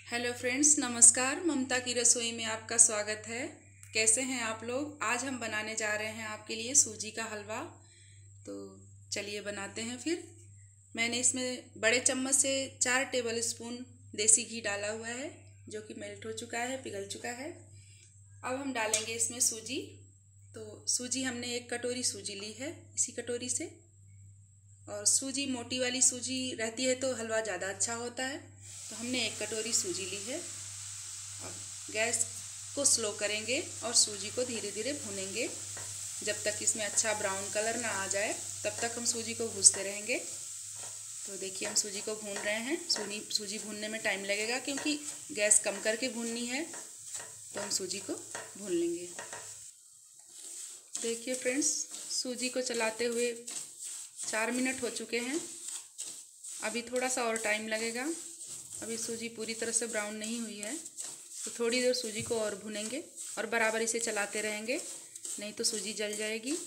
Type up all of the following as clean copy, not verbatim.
Hello friends, नमस्कार। ममता की रसोई में आपका स्वागत है। कैसे हैं आप लोग? आज हम बनाने जा रहे हैं आपके लिए सूजी का हलवा। तो चलिए बनाते हैं फिर। मैंने इसमें बड़े चम्मच से 4 टेबल स्पून देसी घी डाला हुआ है, जो कि मेल्ट हो चुका है, पिघल चुका है। अब हम डालेंगे इसमें सूजी। तो सूजी हमने 1 कटोरी सूजी ली है, इसी कटोरी से। और सूजी, मोटी वाली सूजी रहती है तो हलवा ज़्यादा अच्छा होता है। तो हमने 1 कटोरी सूजी ली है। अब गैस को स्लो करेंगे और सूजी को धीरे धीरे भूनेंगे जब तक इसमें अच्छा ब्राउन कलर ना आ जाए, तब तक हम सूजी को भूनते रहेंगे। तो देखिए, हम सूजी को भून रहे हैं। सूजी भूनने में टाइम लगेगा क्योंकि गैस कम करके भूननी है। तो हम सूजी को भून लेंगे। देखिए फ्रेंड्स, सूजी को चलाते हुए 4 मिनट हो चुके हैं। अभी थोड़ा सा और टाइम लगेगा। अभी सूजी पूरी तरह से ब्राउन नहीं हुई है, तो थोड़ी देर सूजी को और भूनेंगे और बराबर इसे चलाते रहेंगे, नहीं तो सूजी जल जाएगी।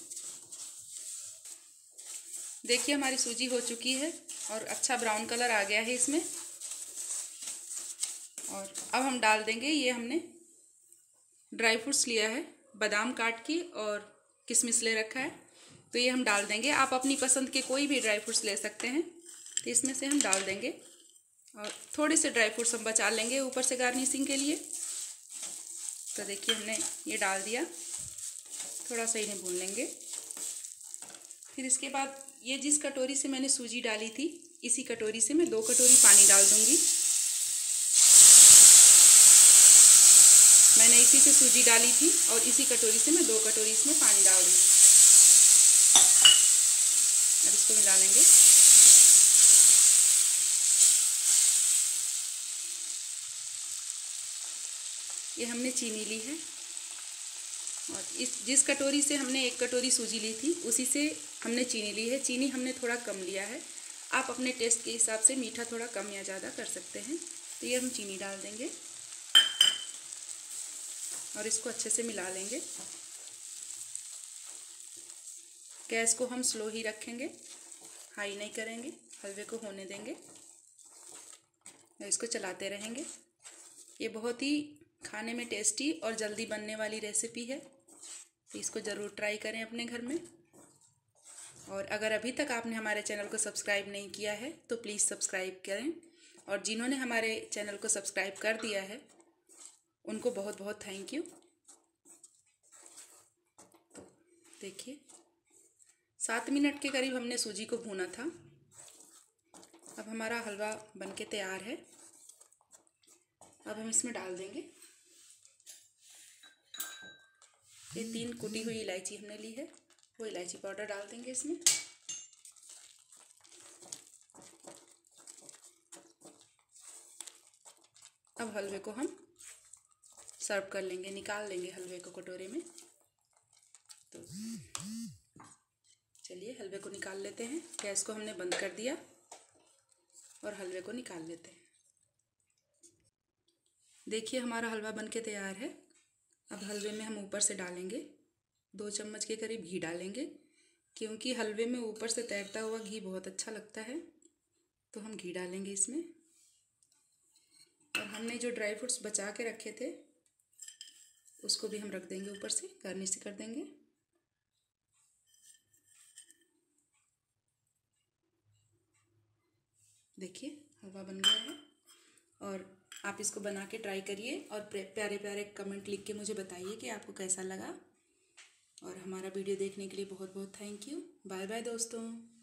देखिए, हमारी सूजी हो चुकी है और अच्छा ब्राउन कलर आ गया है इसमें। और अब हम डाल देंगे, ये हमने ड्राई फ्रूट्स लिया है, बादाम काट के और किशमिश ले रखा है। तो ये हम डाल देंगे। आप अपनी पसंद के कोई भी ड्राई फ्रूट्स ले सकते हैं। तो इसमें से हम डाल देंगे और थोड़े से ड्राई फ्रूट्स हम बचा लेंगे ऊपर से गार्निशिंग के लिए। तो देखिए, हमने ये डाल दिया। थोड़ा सा इन्हें भून लेंगे। फिर इसके बाद ये जिस कटोरी से मैंने सूजी डाली थी, इसी कटोरी से मैं 2 कटोरी पानी डाल दूंगी। मैंने इसी से सूजी डाली थी और इसी कटोरी से मैं 2 कटोरी इसमें पानी डाल दूंगी। अब इसको मिला लेंगे। ये हमने चीनी ली है और जिस कटोरी से हमने 1 कटोरी सूजी ली थी, उसी से हमने चीनी ली है। चीनी हमने थोड़ा कम लिया है। आप अपने टेस्ट के हिसाब से मीठा थोड़ा कम या ज़्यादा कर सकते हैं। तो ये हम चीनी डाल देंगे और इसको अच्छे से मिला लेंगे। गैस को हम स्लो ही रखेंगे, हाई नहीं करेंगे। हलवे को होने देंगे और इसको चलाते रहेंगे। ये बहुत ही खाने में टेस्टी और जल्दी बनने वाली रेसिपी है। तो इसको ज़रूर ट्राई करें अपने घर में। और अगर अभी तक आपने हमारे चैनल को सब्सक्राइब नहीं किया है तो प्लीज़ सब्सक्राइब करें। और जिन्होंने हमारे चैनल को सब्सक्राइब कर दिया है, उनको बहुत बहुत थैंक यू। तो देखिए, 7 मिनट के करीब हमने सूजी को भूना था। अब हमारा हलवा बनके तैयार है। अब हम इसमें डाल देंगे, ये 3 कुटी हुई इलायची हमने ली है, वो इलायची पाउडर डाल देंगे इसमें। अब हलवे को हम सर्व कर लेंगे, निकाल लेंगे हलवे को कटोरे में। तो चलिए, हलवे को निकाल लेते हैं। गैस को हमने बंद कर दिया और हलवे को निकाल लेते हैं। देखिए, हमारा हलवा बनके तैयार है। अब हलवे में हम ऊपर से डालेंगे 2 चम्मच के करीब घी डालेंगे, क्योंकि हलवे में ऊपर से तैरता हुआ घी बहुत अच्छा लगता है। तो हम घी डालेंगे इसमें। और हमने जो ड्राई फ्रूट्स बचा के रखे थे, उसको भी हम रख देंगे ऊपर से, गार्निश कर देंगे। देखिए, हलवा बन गया है। और आप इसको बना के ट्राई करिए और प्यारे प्यारे कमेंट लिख के मुझे बताइए कि आपको कैसा लगा। और हमारा वीडियो देखने के लिए बहुत बहुत थैंक यू। बाय बाय दोस्तों।